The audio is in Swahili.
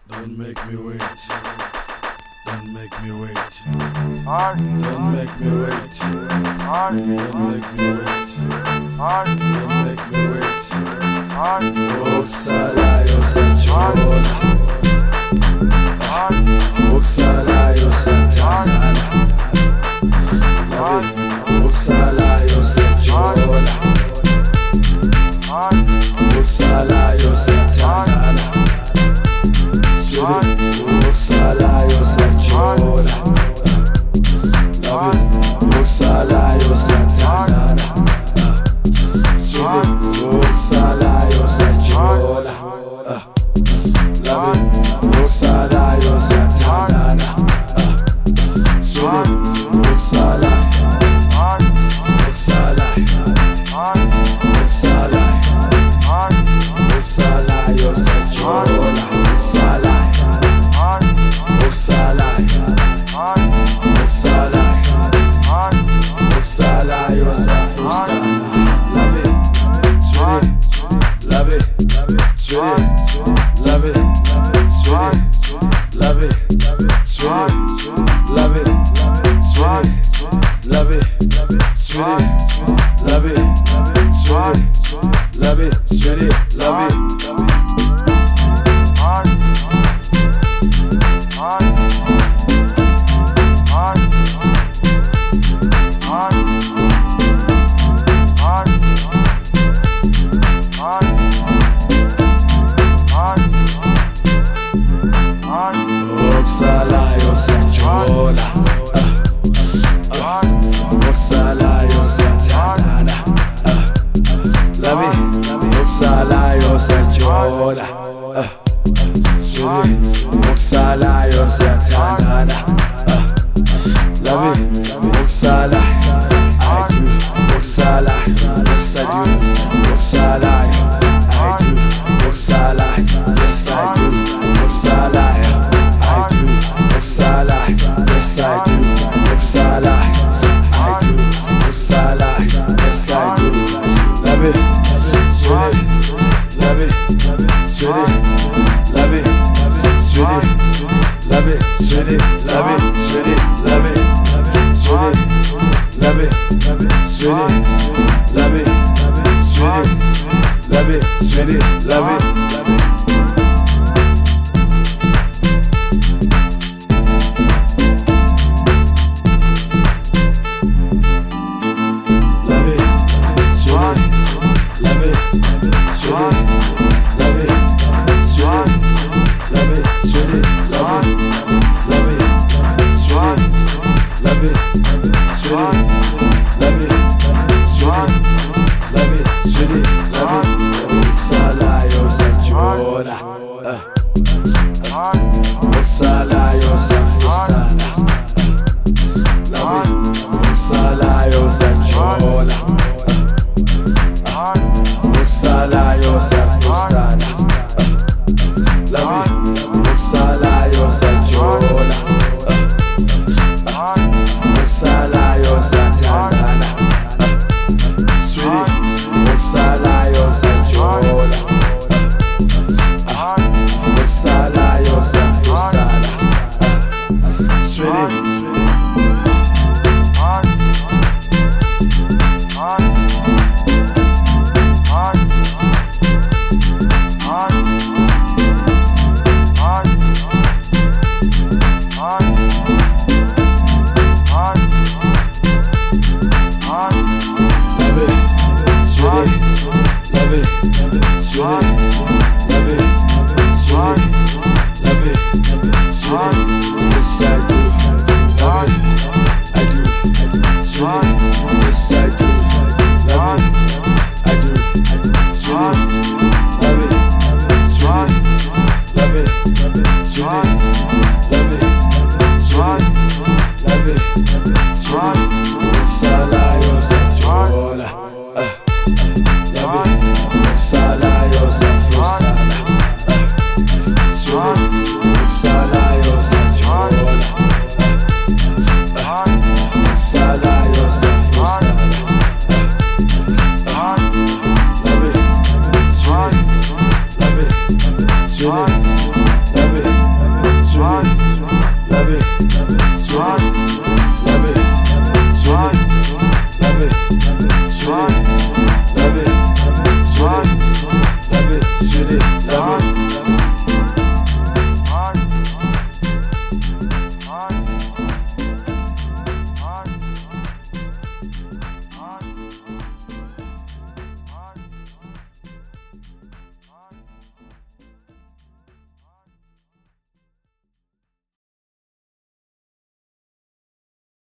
Don't make me wait. Don't make me wait. Don't make me wait. Don't make me wait. Don't make me wait. Oksala yosachola. Oksala yosatana. Oksala yosachola. Oksala yosatana. Oksala yosachola. Oksala yosatana. Oksala yosachola. Oksala yosatana. Oksala. Oksala. Oksala. Oksala yosachola. Oksala. Oksala. Oksala. Oksala yosafustana. Love it, sweet it, love it, sweet it, love it, sweet it, love it, sweet it, love it, sweet it, love it, sweet it, love it, sweet it, love it, sweet it, love it. Oksala yosachola. Oksala yosatana. Love it. Oksala yosachola. Oksala yosatana. Love it. Oksala. I do. Oksala. Yes I do. Oksala. I do. Oksala. Yes I do. Oksala. I do. Oksala. Yes I do. Oksala. I do. Oksala. Yes I do. Love it. Sweet it. Love it. Sweet it. Love it. Sweet it. Love it. Sweet it. Love it. Sweet it. Love it. Sweet it. Love it. Sweet it. Love it. Sweet it. Love it. Sweet it. Love it. Oksala yosafustana. Oksala yosachola. Oksala yosafustana. Oksala yosachola. Oksala yosatana. Sweetie. Oksala yosachola. Oksala yosafustana. Sweetie. Love it, sweet it, love it, sweet it,